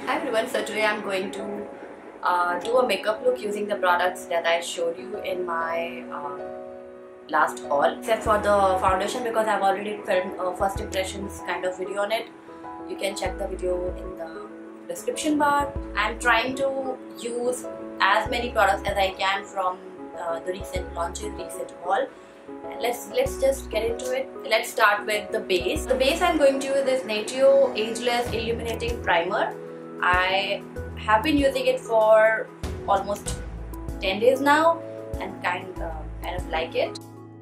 Hi everyone, so today I'm going to do a makeup look using the products that I showed you in my last haul. Except for the foundation, because I've already filmed a first impressions kind of video on it. You can check the video in the description bar. I'm trying to use as many products as I can from the recent launches, recent haul. Let's just get into it. Let's start with the base. The base I'm going to use is Natio Ageless Illuminating Primer. I have been using it for almost 10 days now and kind of like it.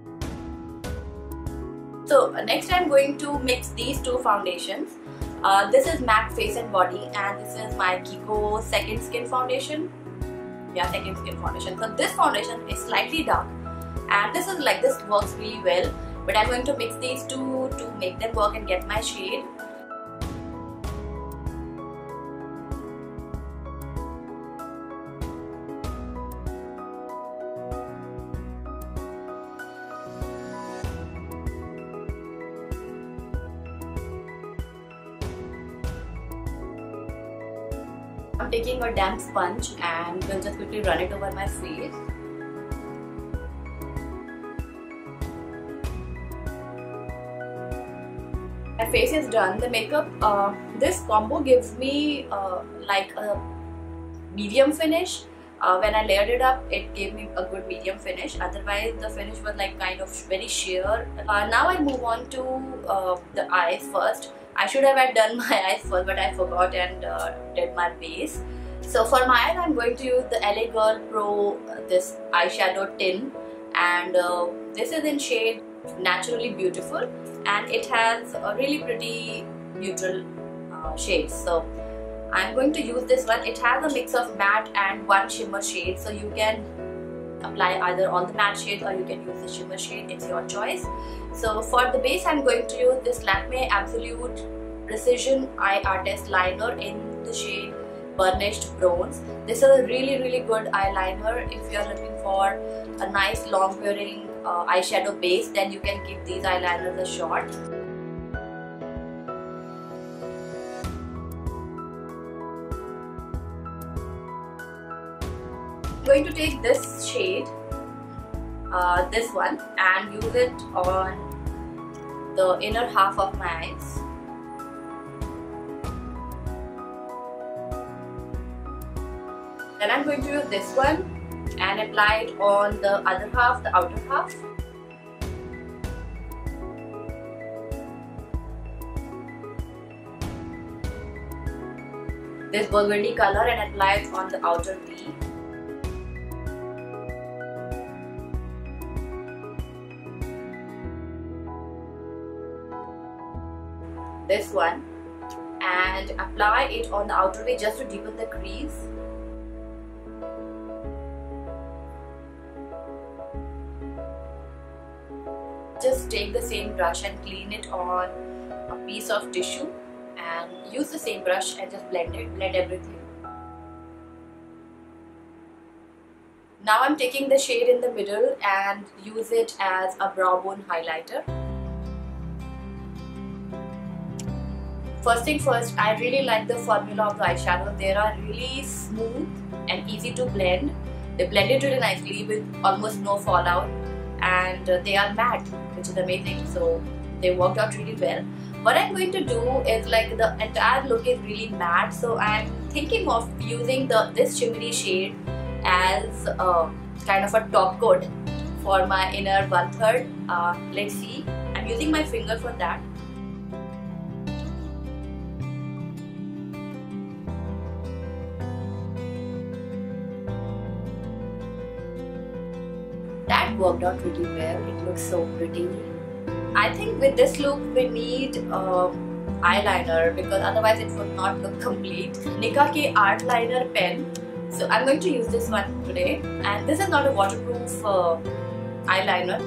So next I'm going to mix these two foundations. This is MAC Face and Body, and this is my Kiko Second Skin Foundation. Yeah, Second Skin Foundation. So this foundation is slightly dark, and this works really well. But I'm going to mix these two to make them work and get my shade. I'm taking a damp sponge and will just quickly run it over my face. My face is done. The makeup, this combo gives me like a medium finish. When I layered it up, it gave me a good medium finish. Otherwise, the finish was like kind of very sheer. Now I move on to the eyes first. I should have done my eyes first, but I forgot and did my base. So for my eyes, I'm going to use the LA Girl Pro this eyeshadow tin, and this is in shade Naturally Beautiful, and it has a really pretty neutral shades. So I'm going to use this one. It has a mix of matte and one shimmer shade, so you can apply either all the matte shades or you can use the shimmer shade. It's your choice. So for the base, I'm going to use this Lakme Absolute Precision Eye Artist Liner in the shade Burnished Bronze. This is a really good eyeliner. If you're looking for a nice long wearing eyeshadow base, then you can give these eyeliners a shot. I'm going to take this shade, this one, and use it on the inner half of my eyes. Then I'm going to use this one and apply it on the other half, the outer half. This burgundy color, and apply it on the outer V. This one, and apply it on the outer V just to deepen the crease. Just take the same brush and clean it on a piece of tissue, and use the same brush and just blend everything. Now I'm taking the shade in the middle and use it as a brow bone highlighter. First thing first, I really like the formula of the eyeshadow. They are really smooth and easy to blend. They blended really nicely with almost no fallout, and they are matte, which is amazing. So they worked out really well. What I'm going to do is, like, the entire look is really matte, so I'm thinking of using this shimmery shade as kind of a top coat for my inner 1/3. Let's see. I'm using my finger for that. That worked out really well. It looks so pretty. I think with this look we need eyeliner, because otherwise it would not look complete. Nika K Art Liner pen. So I'm going to use this one today, and this is not a waterproof eyeliner.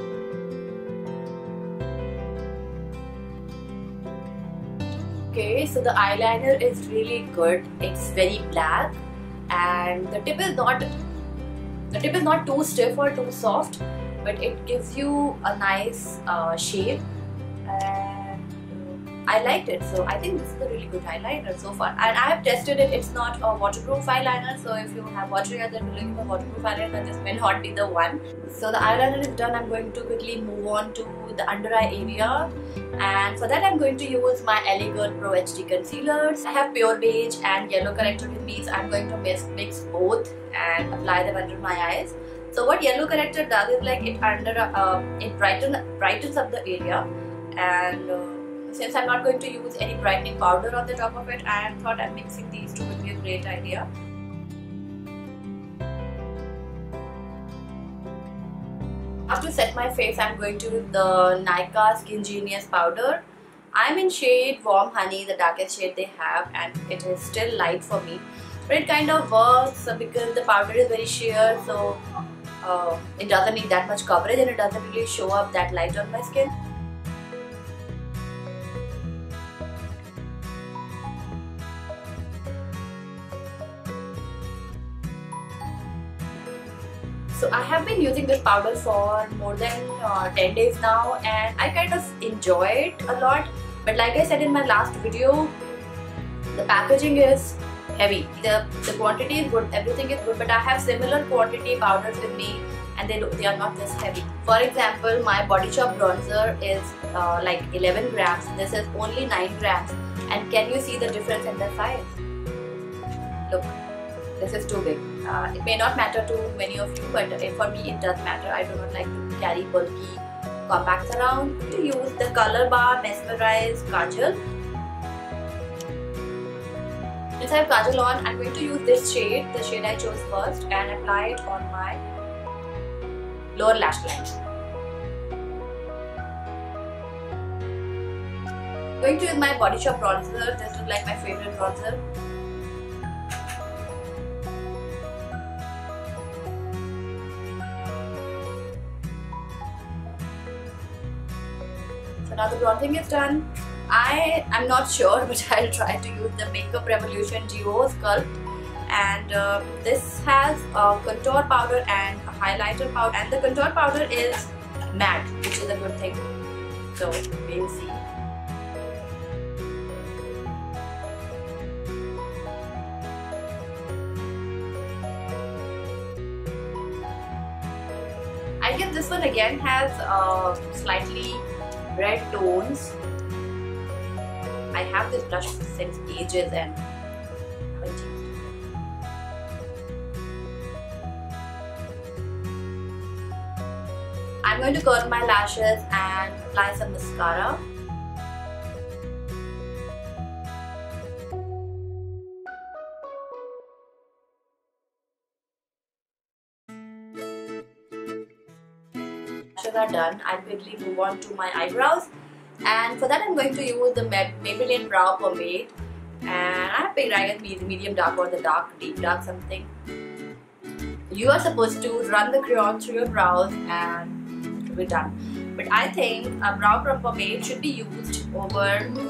Okay, so the eyeliner is really good. It's very black, and the tip is not too stiff or too soft, but it gives you a nice shape. And I liked it. So I think this is a really good eyeliner so far. And I have tested it. It's not a waterproof eyeliner. So if you have watery eyes and you're looking for waterproof eyeliner, this may not be the one. So the eyeliner is done. I'm going to quickly move on to the under eye area. And for that I'm going to use my LA Girl Pro HD concealers. I have pure beige and yellow corrector with me. So I'm going to mix both and apply them under my eyes. So what yellow corrector does is like it brightens up the area, and since I'm not going to use any brightening powder on the top of it, I thought mixing these two would be a great idea. After set my face, I'm going to use the Nykaa Skin Genius powder. I'm in shade Warm Honey, the darkest shade they have, and it is still light for me. But it kind of works because the powder is very sheer, so it doesn't need that much coverage and it doesn't really show up that light on my skin. So I have been using this powder for more than 10 days now, and I kind of enjoy it a lot. But like I said in my last video, the packaging is heavy. The quantity is good, everything is good, but I have similar quantity powders with me and they are not this heavy. For example, my Body Shop bronzer is like 11 grams. This is only 9 grams. And can you see the difference in the size? Look, this is too big. It may not matter to many of you, but for me it does matter. I do not like to carry bulky compacts around. To use the Color Bar Mesmerize Kajal. Since I have kajal on, I'm going to use this shade, the shade I chose first, and apply it on my lower lash line. I'm going to use my Body Shop bronzer. This is like my favorite bronzer. So now the bronzing is done. I'm not sure, but I'll try to use the Makeup Revolution Duo Sculpt, and this has a contour powder and a highlighter powder, and the contour powder is matte, which is a good thing. So we'll see. I guess this one again has slightly red tones. I have this brush since ages and haven't used it. I'm going to curl my lashes and apply some mascara. Lashes are done. I'll quickly move on to my eyebrows. And for that I'm going to use the Maybelline Brow Pomade, and I have picked either medium dark or the deep dark something. You are supposed to run the crayon through your brows and it'll be done. But I think a brow pomade should be used over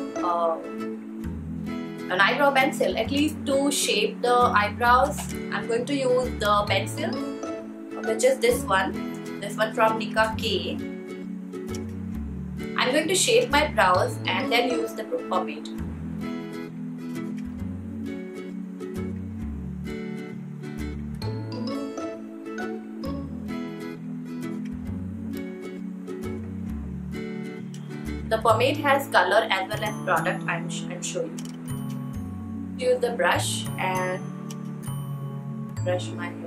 an eyebrow pencil, at least to shape the eyebrows. I'm going to use the pencil, which is this one from Nicka K. I'm going to shape my brows and then use the pomade. The pomade has color as well as product. I'll show you. Use the brush and brush my hair.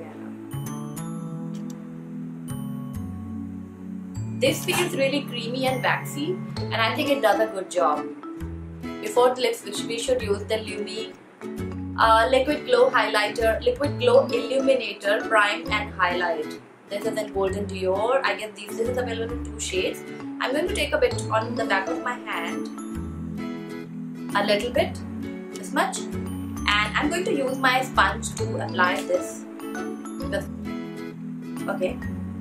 This feels really creamy and waxy, and I think it does a good job. Before the lips, we should use the Lumi Liquid Glow Illuminator Prime and Highlight. This is in Golden Dior. I guess this is available in 2 shades. I'm going to take a bit on the back of my hand, a little bit, this much, and I'm going to use my sponge to apply this. Okay.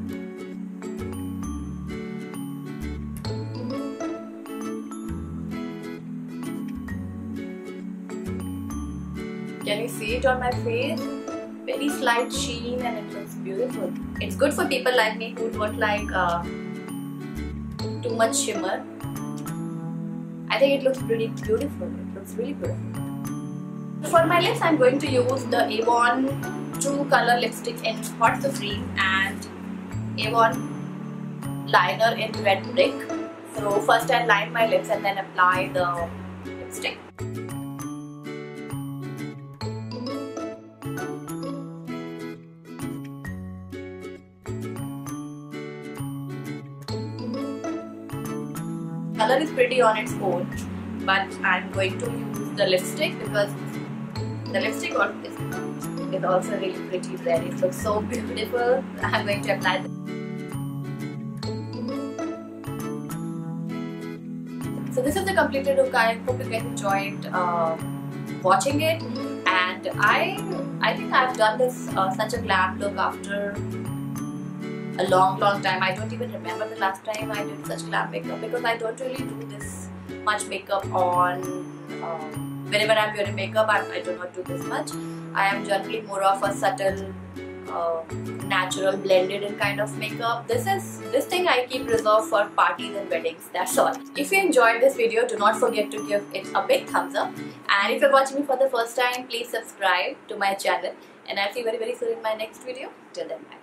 Can you see it on my face? Very slight sheen and it looks beautiful. It's good for people like me who don't like too much shimmer. I think it looks pretty beautiful. It looks really beautiful. For my lips, I'm going to use the Avon True Color lipstick in Hot Supreme and Avon liner in Red Brick. So first I'll line my lips and then apply the lipstick. Color is pretty on its own, but I'm going to use the lipstick because the lipstick is also really pretty red. It looks so beautiful. I'm going to apply this. So this is the completed look. I hope you guys enjoyed watching it, and I think I've done this such a glam look after a long time. I don't even remember the last time I did such glam makeup because I don't really do this much makeup on whenever I'm wearing makeup. I do not do this much. I am generally more of a subtle natural blended in kind of makeup. This thing I keep reserved for parties and weddings, that's all. If you enjoyed this video, do not forget to give it a big thumbs up, and if you're watching me for the first time, please subscribe to my channel, and I'll see you very soon in my next video. Till then, bye.